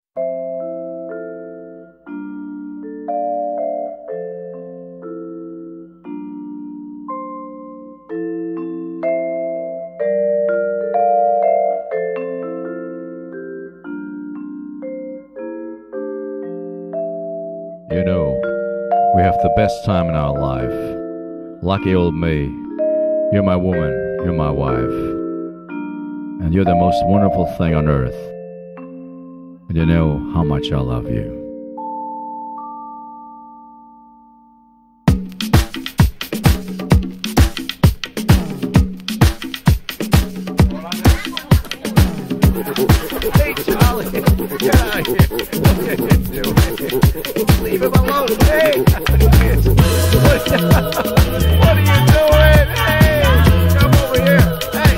You know, we have the best time in our life. Lucky old me. You're my woman, you're my wife. And you're the most wonderful thing on earth. And you know how much I love you. Hey, Charlie, get out of here. Leave him alone. Hey, what are you doing? Hey, come over here. Hey.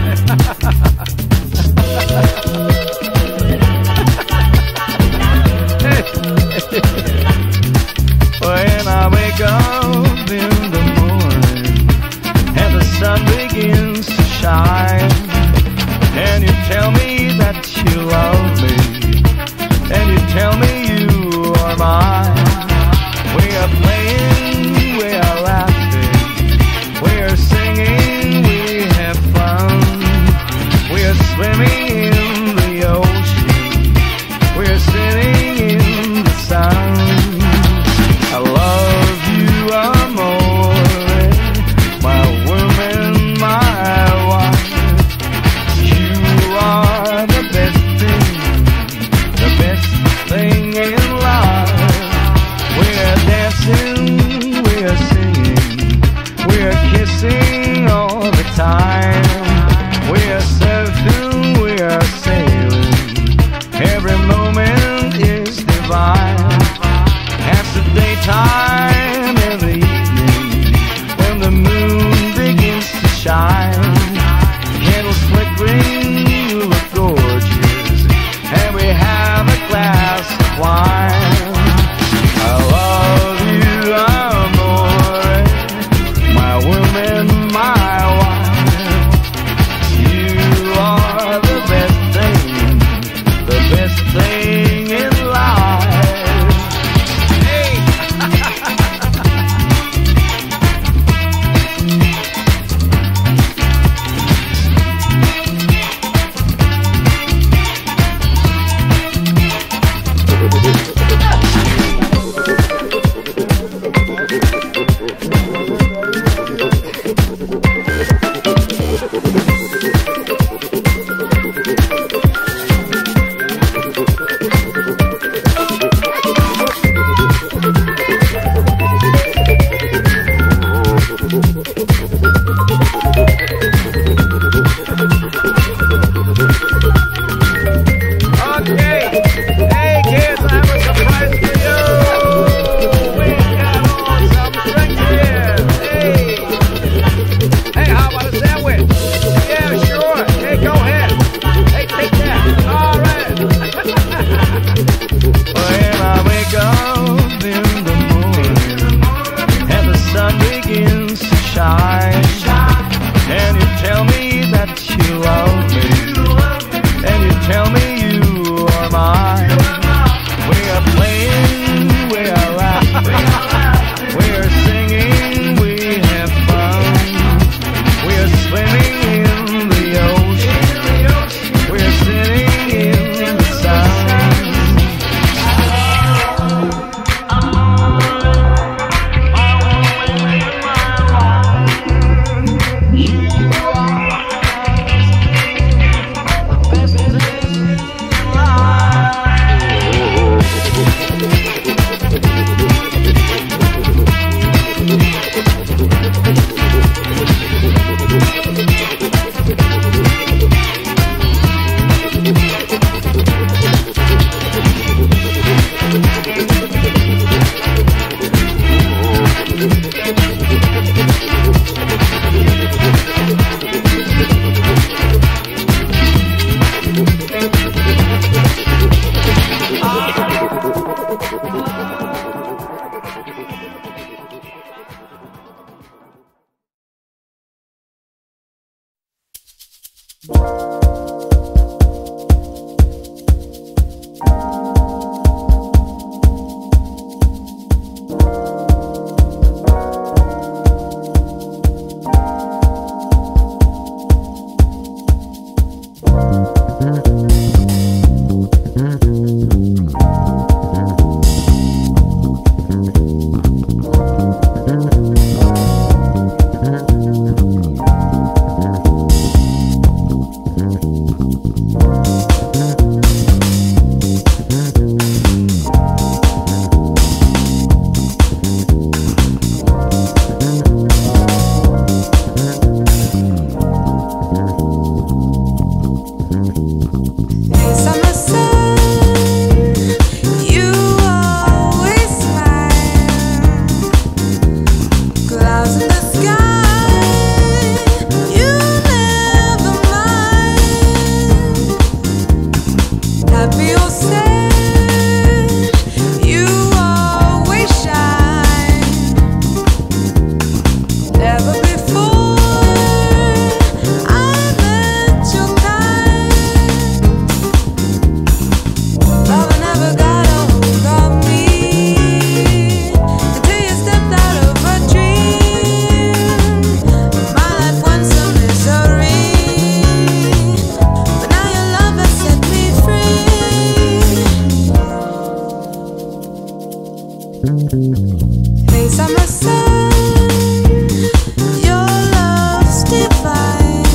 When I wake up in the morning and the sun begins to shine, and you tell me that you love me, and you tell me you are mine. We are playing, we are laughing, we are singing, we have fun. We are swimming in the ocean, we are sitting in the sun. I love you, amore, my woman, my wife. You are the best thing in life. We are dancing, we are singing, we are kissing all the time. We are surfing, we are sailing, every moment is divine. As the daytime and the evening, when the moon begins to shine, candles flickering, you look gorgeous, and we have a glass of wine. I love you, amore, my woman, my wife. You are the best thing in life. Hey! Hey, summer sun, your love's divine.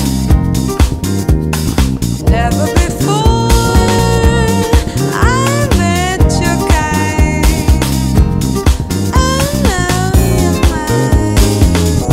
Never before I met your kind, and now you're mine.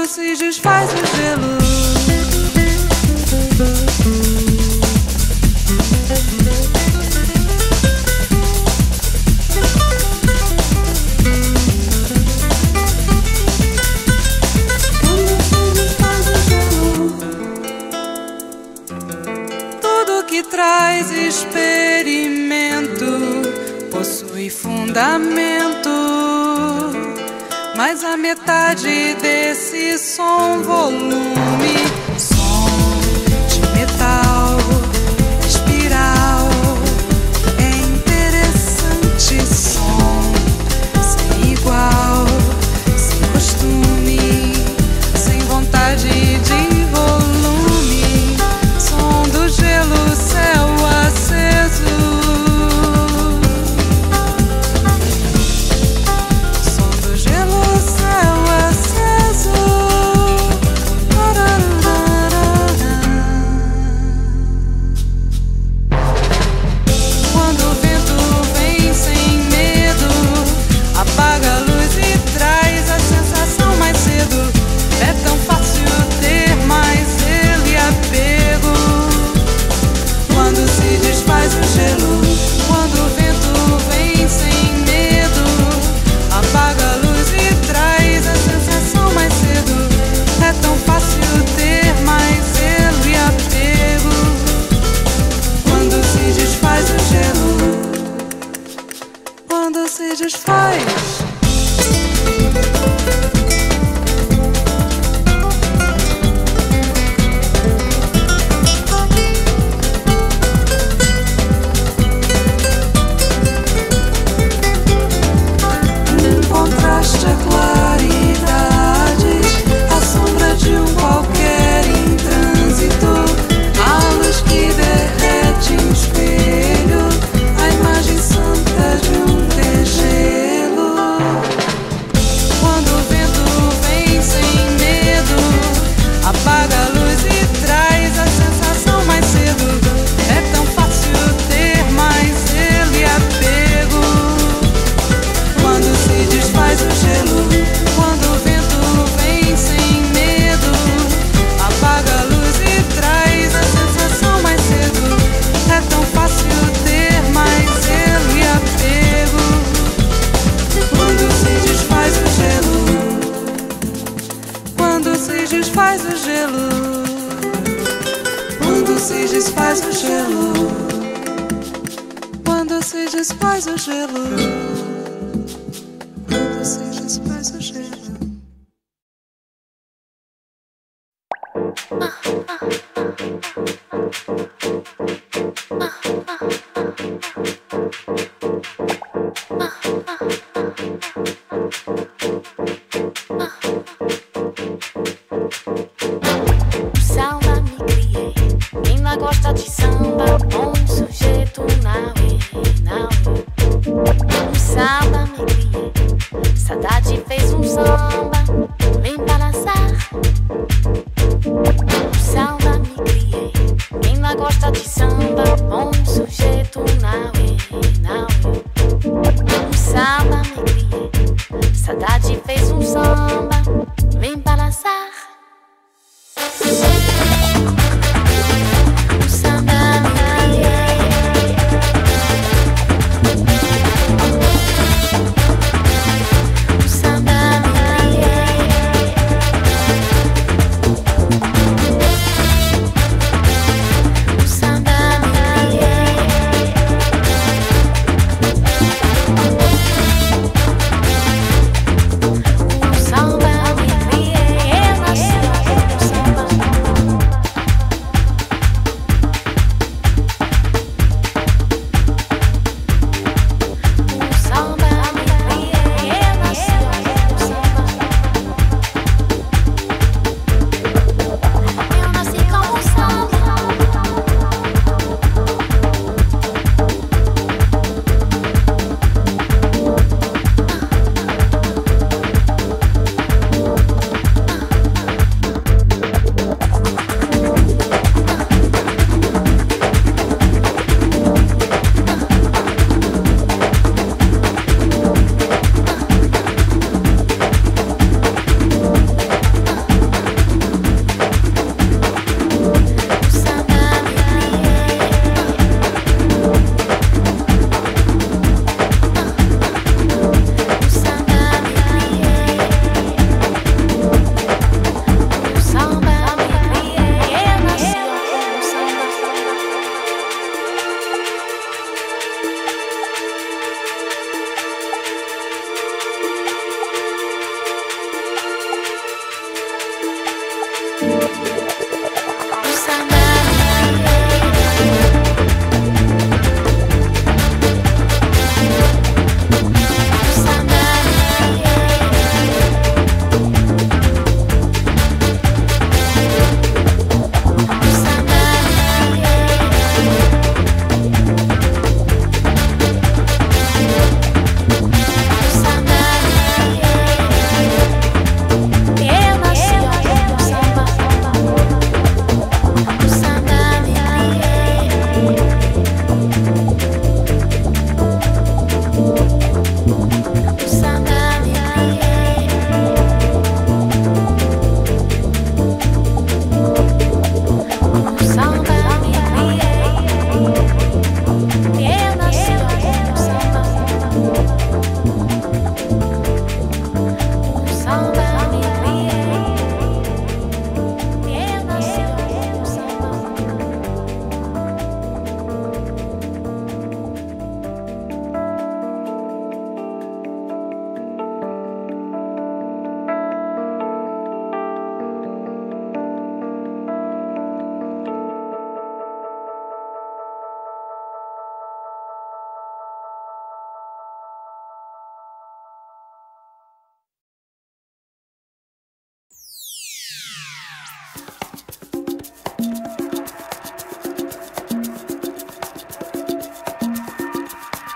se desfaz o gelo. Tudo que traz experimento possui fundamento, mas a metade desse som, volume, som de metal, espiral, é interessante, som sem igual, sem costume, sem vontade de volume, som do gelo, céu aceso.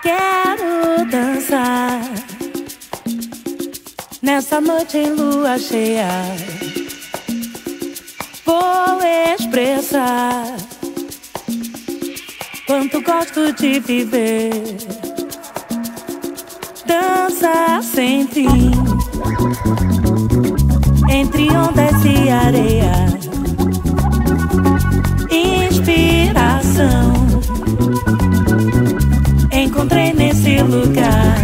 Quero dançar nessa noite em lua cheia. Vou expressar quanto gosto de viver. Dança sem fim entre ondas e areia. Inspiração encontrei nesse lugar.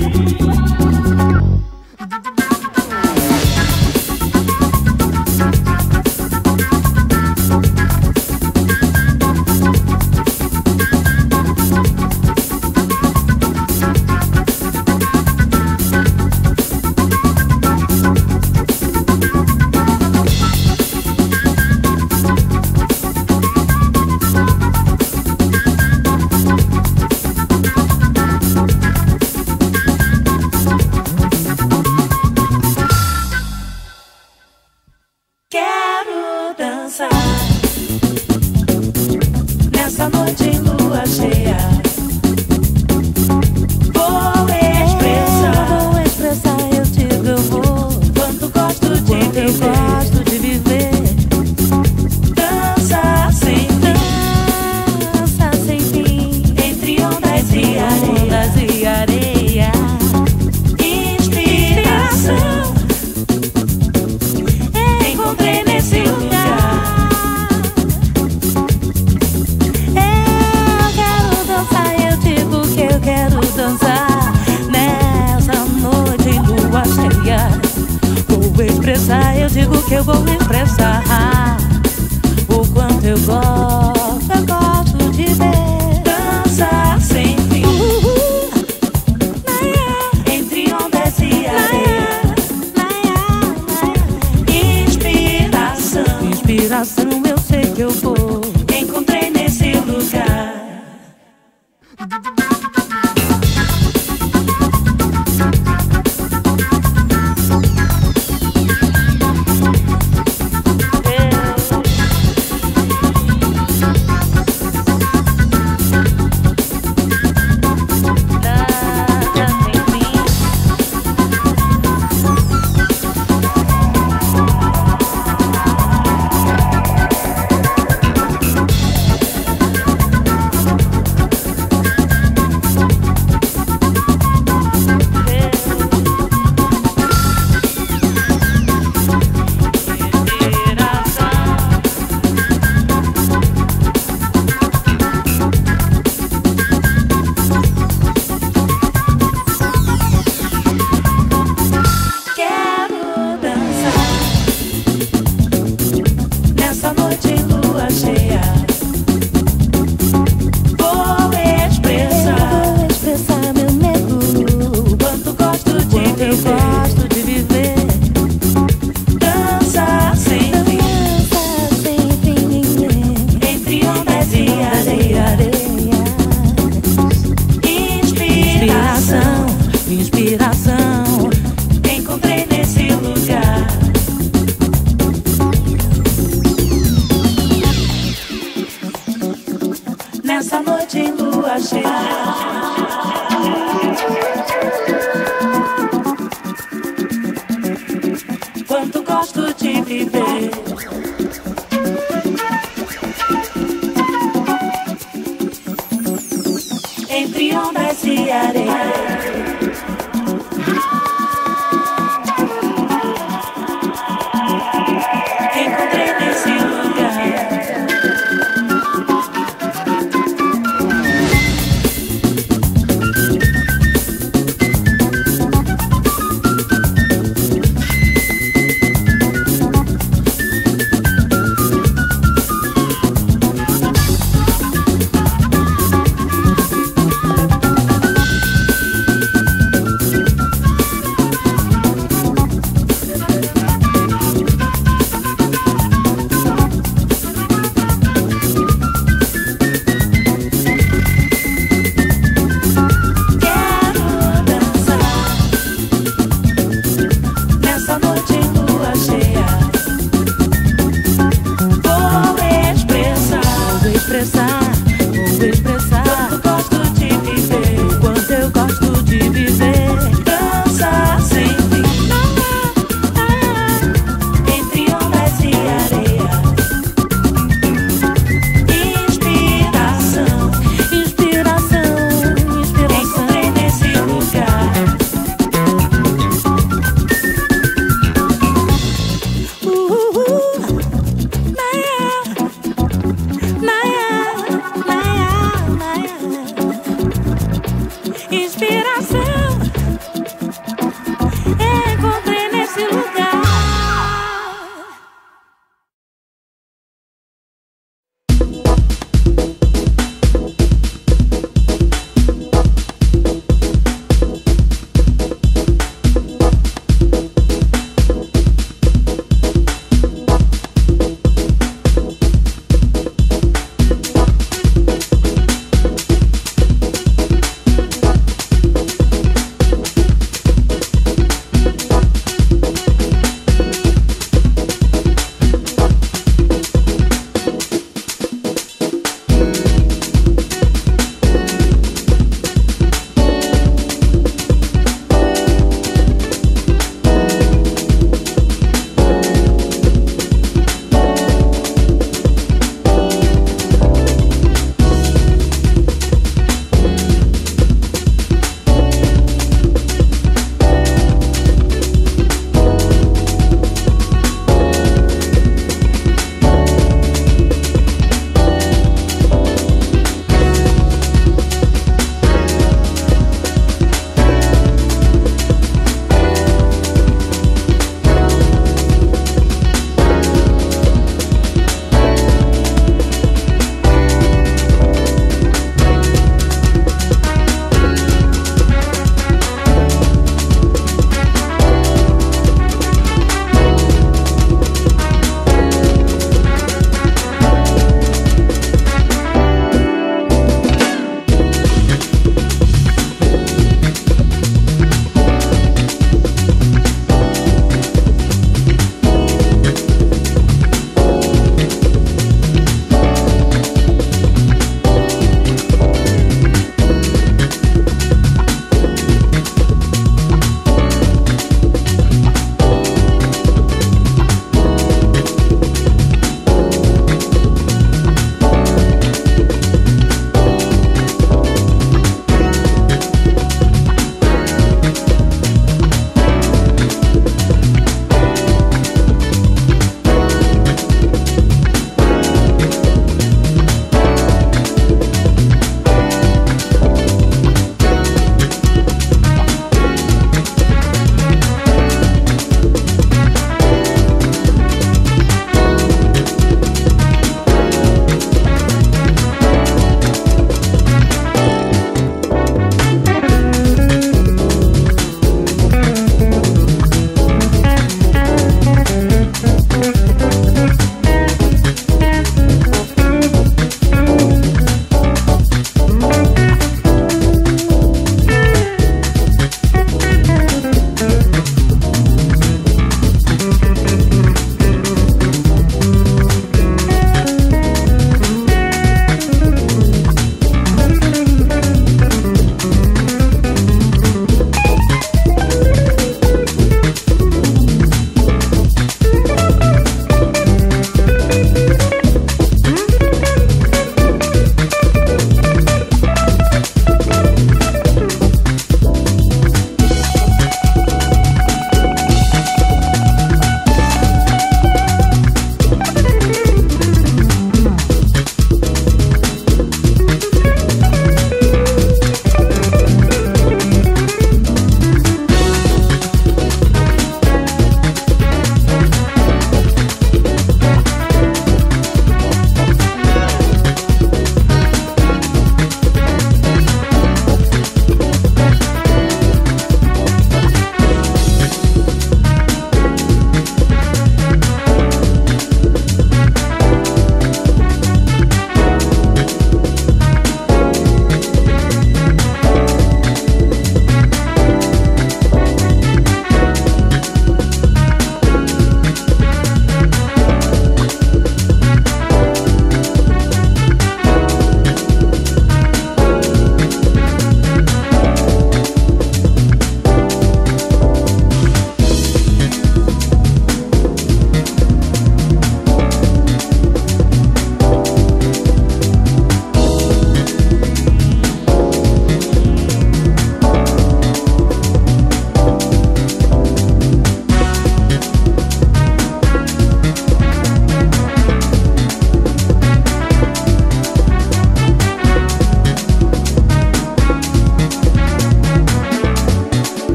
Eu digo que eu vou expressar o quanto eu gosto de ver. Dança sem fim entre ondas e areia. Inspiração, inspiração, eu sei que eu vou. Encontrei nesse lugar. Inspiração, encontrei nesse lugar. Nessa noite em lua cheia. Quanto gosto de viver. Entre ondas e areia.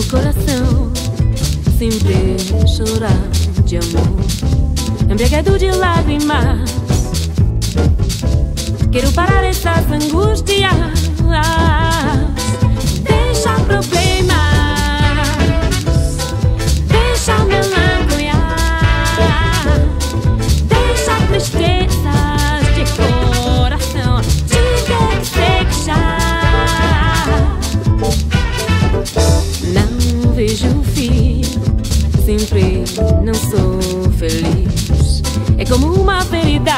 meu coração sempre chorar de amor, embriagado de lágrimas. Quero parar essas angústias, deixa problemas, deixa melancolia, deixa tristezas de coração, diga que sei que já não vejo o fim, sempre não sou feliz, é como uma ferida.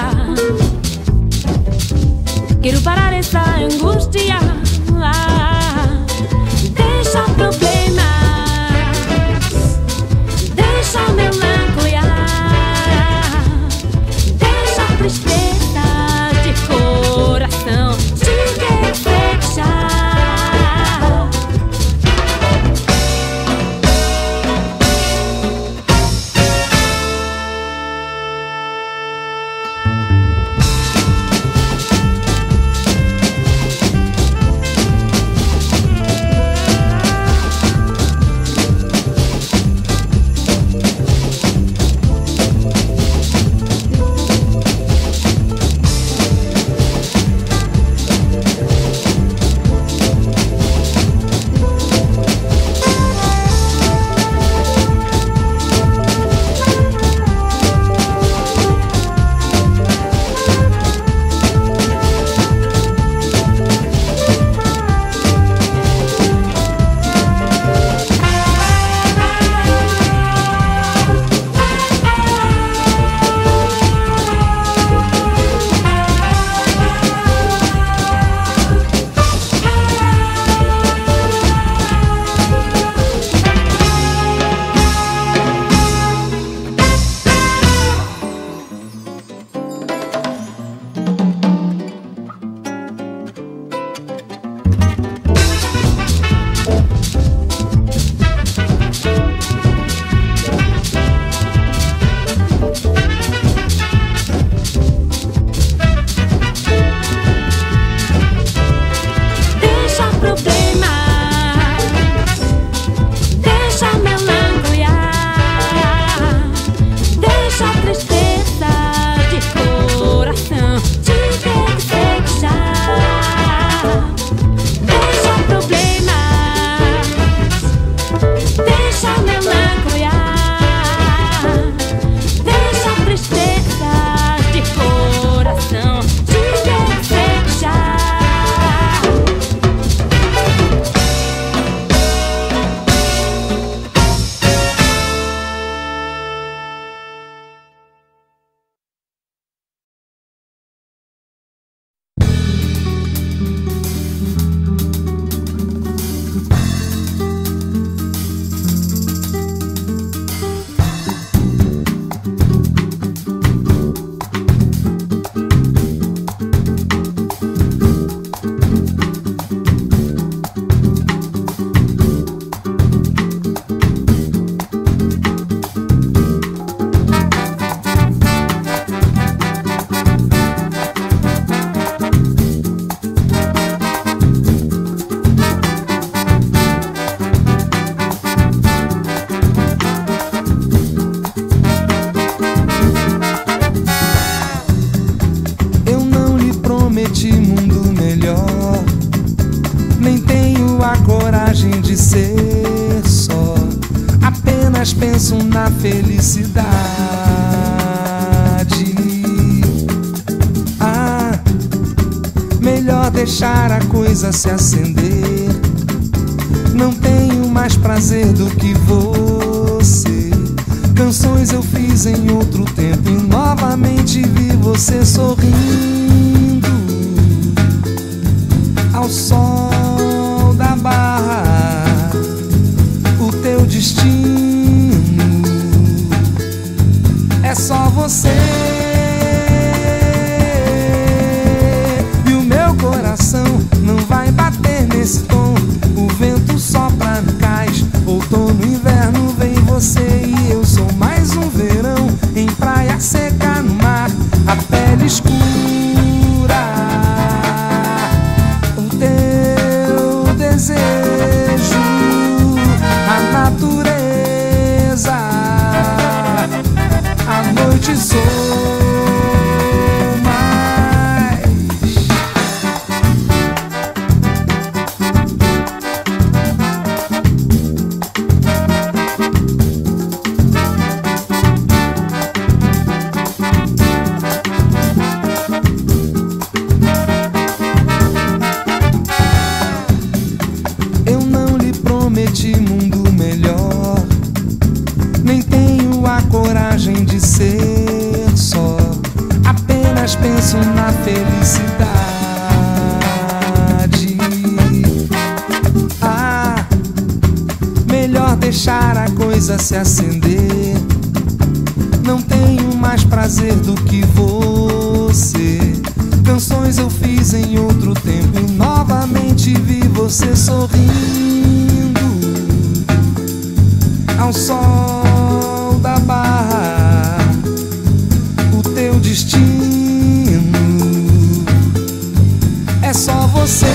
Quero parar essa angústia, deixa problemas, deixa melancolia, deixa tristeza de coração, diga que fecha. Penso na felicidade. Melhor deixar a coisa se acender. Não tenho mais prazer do que você. Canções eu fiz em outro tempo e novamente vi você sorrindo ao sol da barra. O teu destino é só você. E o meu coração não vai bater nesse tom. O vento sopra no cais. Outono, inverno, vem você e eu. Sou mais um verão em praia seca no mar. A pele escura, o teu desejo, a noite sou mais. Eu não lhe prometi mundo melhor, nem tenho a coragem de ser só. Apenas penso na felicidade. Ah, melhor deixar a coisa se acender. Não tenho mais prazer do que você. Canções eu fiz em outro tempo e novamente vi você sorrindo ao sol da barra. O teu destino é só você.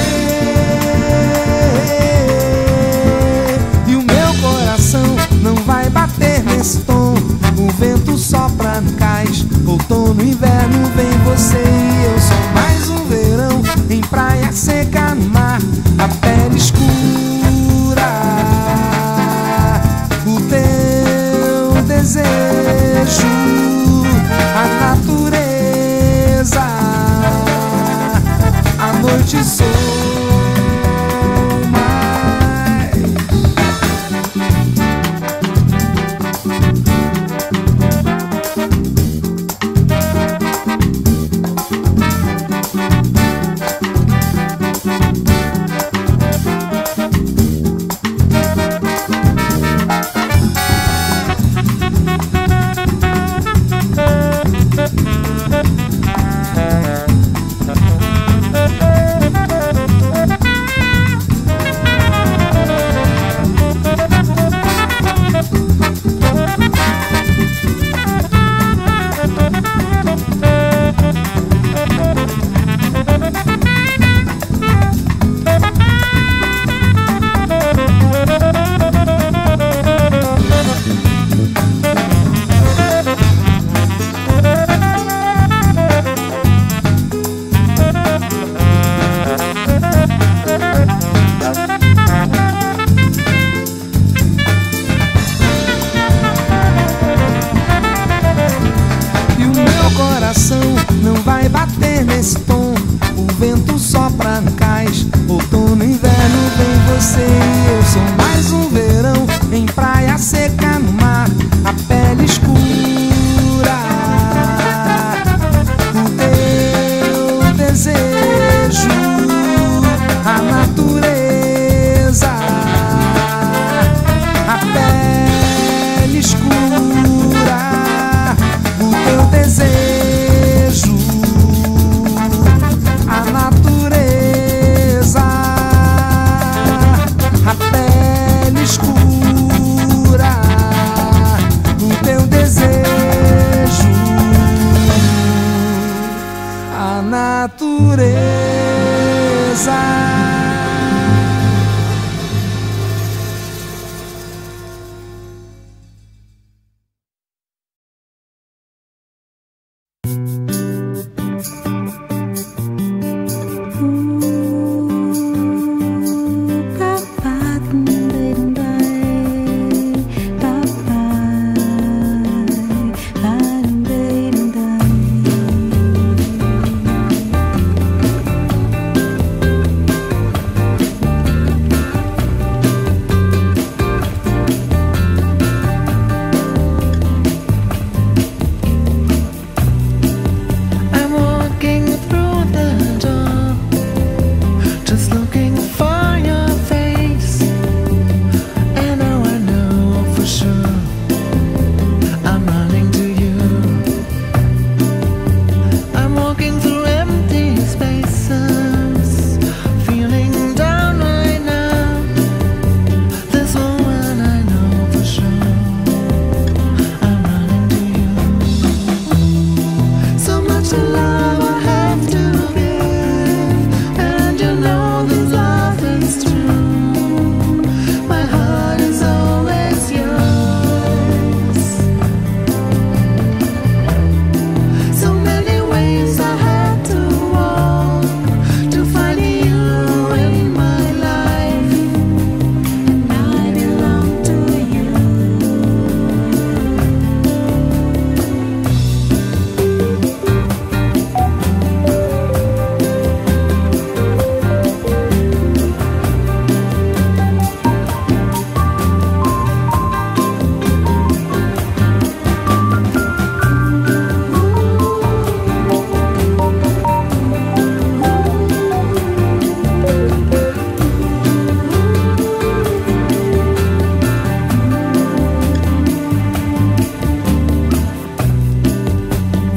E o meu coração não vai bater nesse tom. O vento sopra no cais, outono, inverno, vem você e eu. Sou mais um verão em praia seca no mar, a pele escura. O teu desejo, a natureza, a noite sou mais. Não vai bater nesse tom. O vento sopra no cais, outono, inverno, vem você e eu. Sou mais um verão em praia seca no mar, a pele escura. O teu desejo, a natureza, a pele escura. O teu desejo, a natureza, a pele escura.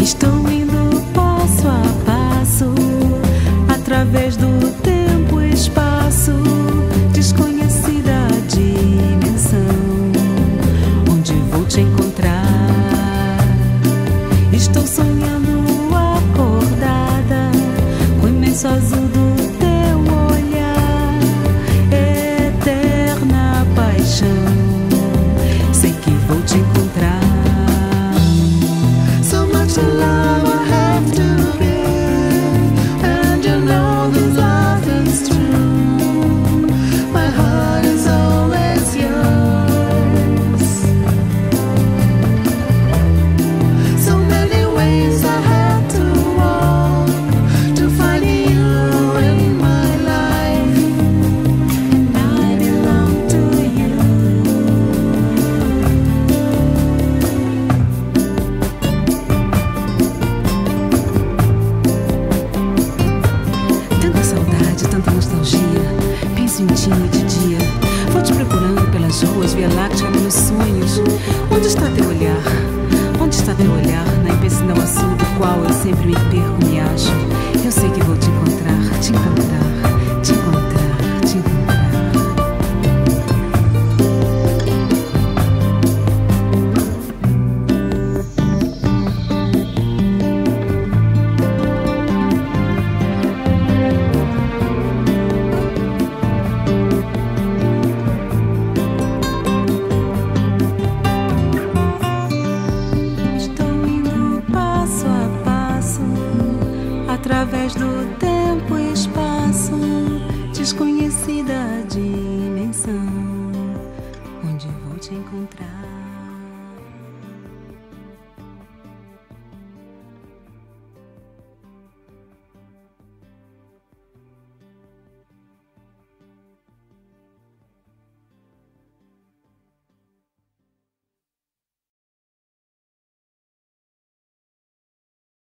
Estou indo passo a passo, através do tempo e espaço, desconhecida dimensão, onde vou te encontrar. Estou sonhando acordada, com o imenso azul do teu olhar, eterna paixão, sei que vou te encontrar. So much love I have to give, and you know this love is true. My heart is always yours. So many ways I had to walk to find you in my life, and I belong to you. Tanta saudade, tanta nostalgia, penso em ti de dia. Vou te procurando pelas ruas, Via Láctea, meus sonhos. Onde está teu olhar? Onde está teu olhar? Na imensidão azul do qual eu sempre me perco, me